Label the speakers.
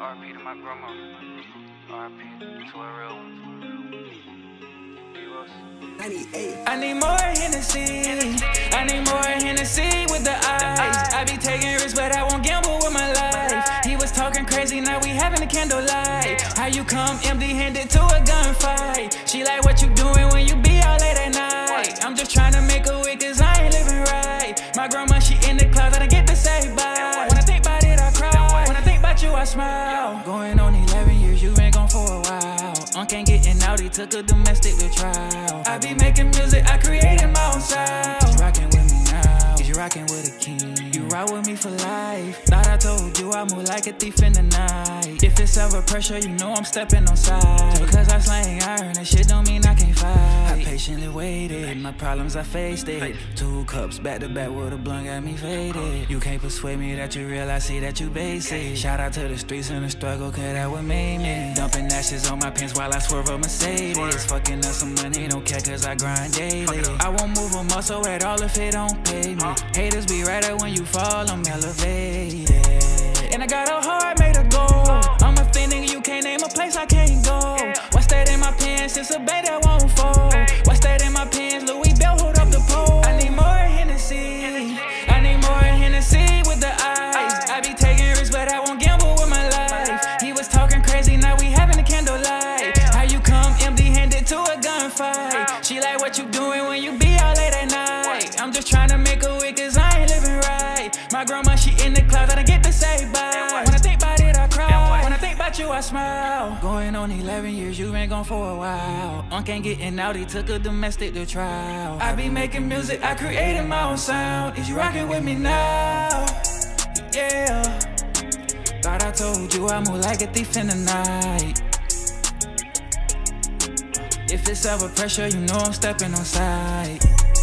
Speaker 1: RP to my grandma. RP to a real one.
Speaker 2: I need more Hennessy. I need more Hennessy with the eyes. I be taking risks, but I won't gamble with my life. He was talking crazy, now we having a candlelight. How you come empty-handed to a gunfight? She like what you doing when you be out late at night. I'm just trying to make a way, cause I ain't living right. My grandma, she in the closet, I get to say bye. When I think about it, I cry. When I think about you, I smile. Going on 11 years, you been gone for a while. Unc ain't getting out, he took a domestic to trial. I be making music, I created my own sound. Is you rockin' with me now? Is you rockin' with a king? You ride with me for life. Thought I told you I move like a thief in the night. If it's ever pressure, you know I'm stepping on side. Because I slang iron, that shit don't mean I can't fight. I patiently waited, my problems I faced it. 2 cups back to back with a blunt got me faded. You can't persuade me that you real, I see that you basic. Shout out to the streets and the struggle, cause that what made me. Dumping ashes on my pants while I swerve a Mercedes. Fucking up some money, don't care cause I grind daily. I won't move a muscle at all if it don't pay me. Haters be right up when you fall, I'm elevated. And I got a heart made of gold. I'm a fiend and you can't name a place I can't go. What's that in my pants? It's a bait that won't fold. What's that in my pants? Louis Bell, hold up the pole. I need more Hennessy. I need more Hennessy with the eyes. I be taking risks, but I won't gamble with my life. He was talking crazy, now we having a candlelight. How you come empty-handed to a gunfight? She like what you doing when you be out late at night. I'm just trying to make a way, cause I ain't living right. My grandma, she in the closet, I get to say bye. When I think about it, I cry. When I think about you, I smile. Going on 11 years, you been gone for a while. Unc ain't getting out, he took a domestic to trial. I be making music, I created my own sound. Is you rocking with me now? Yeah. Thought I told you I move like a thief in the night. If it's ever pressure, you know I'm stepping on side.